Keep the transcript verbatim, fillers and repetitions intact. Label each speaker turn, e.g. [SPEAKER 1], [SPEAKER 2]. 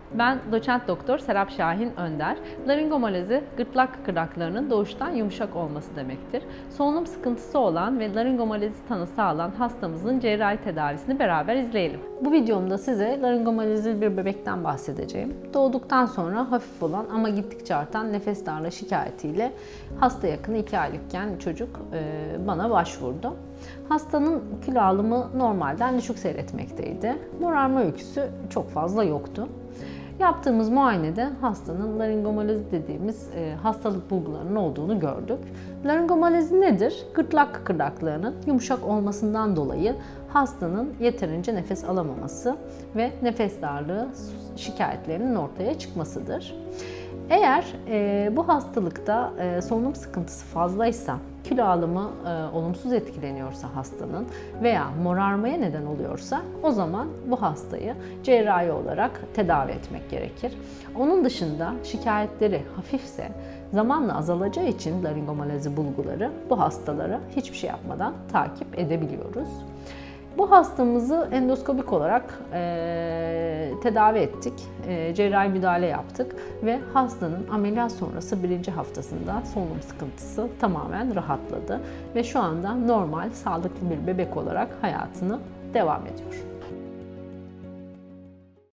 [SPEAKER 1] Ben doçent doktor Serap Şahin Önder. Laringomalazi, gırtlak kıkırdaklarının doğuştan yumuşak olması demektir. Solunum sıkıntısı olan ve laringomalazi tanısı alan hastamızın cerrahi tedavisini beraber izleyelim. Bu videomda size laringomalazi bir bebekten bahsedeceğim. Doğduktan sonra hafif olan ama gittikçe artan nefes darlığı şikayetiyle hasta yakını iki aylıkken çocuk bana başvurdu. Hastanın kilo alımı normalden düşük seyretmekteydi. Morarma öyküsü çok fazla yoktu. Yaptığımız muayenede hastanın laringomalazi dediğimiz e, hastalık bulgularının olduğunu gördük. Laringomalazi nedir? Gırtlak kıkırdaklarının yumuşak olmasından dolayı hastanın yeterince nefes alamaması ve nefes darlığı şikayetlerinin ortaya çıkmasıdır. Eğer e, bu hastalıkta e, solunum sıkıntısı fazlaysa, kilo alımı e, olumsuz etkileniyorsa hastanın veya morarmaya neden oluyorsa o zaman bu hastayı cerrahi olarak tedavi etmek gerekir. Onun dışında şikayetleri hafifse zamanla azalacağı için laringomalazi bulguları bu hastalara hiçbir şey yapmadan takip edebiliyoruz. Bu hastamızı endoskopik olarak e, tedavi ettik, e, cerrahi müdahale yaptık ve hastanın ameliyat sonrası birinci haftasında solunum sıkıntısı tamamen rahatladı ve şu anda normal, sağlıklı bir bebek olarak hayatını devam ediyor.